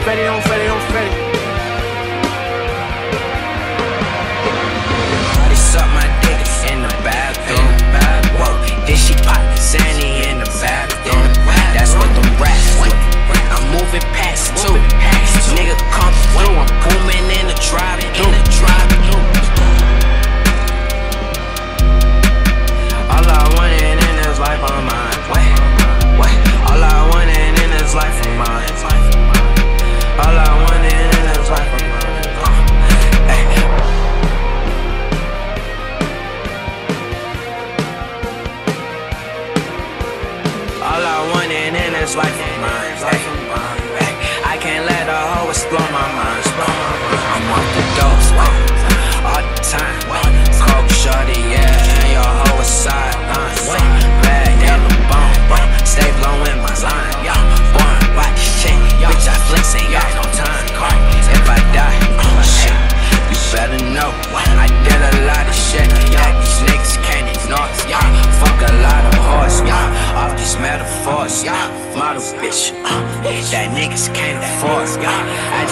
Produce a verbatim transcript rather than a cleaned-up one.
Fetty on Fetty on Fetty. They suck my dick in the bathroom. Whoa, then she pop Zanny in the bathroom. That's what the rats do. I'm moving past two. Nigga come through, I'm booming in the drive-thru. All I wanted in this life on mine. What? What? All I wanted in this life on mine. All I wanted in this life on mine. Uh, hey. All I wanted in this life on mine. Hey. I can't let a hoe explore my mind. I'm off the dose, all the time. Coke shorty, yeah, and your hoe is sidelines. Bad yellow bone, stay blowing my line. Born by the shit, bitch, I flex, ain't got no time. If I die, shit, you better know. I did a lot of shit that these niggas can't ignore. Fuck a lot of horse, off these metaphors. Model bitch, that niggas can't afford. I